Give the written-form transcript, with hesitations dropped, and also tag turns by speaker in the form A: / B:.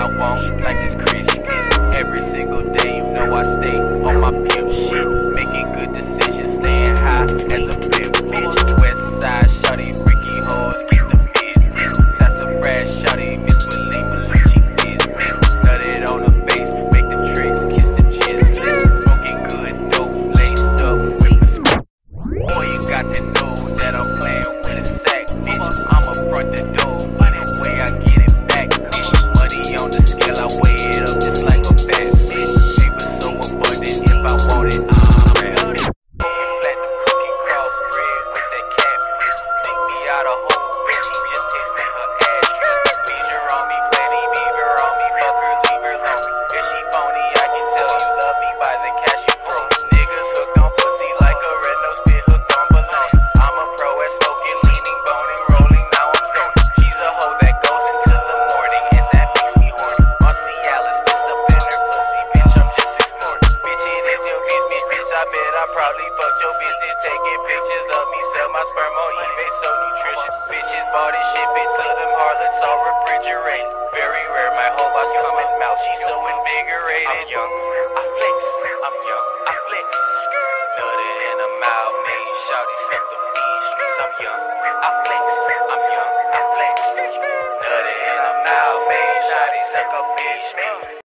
A: I want, like it's Christmas. Every single day, you know I stay on my pimp shit, making good decisions, staying high as a pimp bitch. West side, shawty, freaky hoes, get the business. Sassafras, shawty, Miss Willie, Malucci business. Nutted on the bass, make the tricks, kiss the jizz. Smoking good dope, laced up with the smoke. Boy, you got to know that I'm playing with a sack, bitch. I'ma front the door, any way I get it back, bitch. Money on the scale, I weigh it up just like a fat bitch. Paper so abundant, if I want it, I'll grab it. Flat the cookie cross bread with that cat bitch. Take me out a hole, bitch, he just taste me her ass. Leisure on me, plenty beaver on me, fuck her, leave her alone. If she phony, I can tell you love me by the cash you throw. Niggas hooked on pussy like a red nose spit hooked on balloon. I'm a pro at smoking, leaning, boning, rolling, now I'm zoning. She's a hoe that goes until the morning, and that makes me horny. Marcy Alice, messed up in her pussy, bitch, I'm just exploring. Bitch, it is your business, bitch, I bet I probably fucked your business. Taking pictures of me, sell my sperm on eBay, so nutritious. Bitches bought it, ship it to them harlots, all refrigerated. Very rare, my whole boss coming mouth, she's so invigorated. I'm young, I flex, I'm young, I flex. Nutted in a mouth, man, shawty, suck the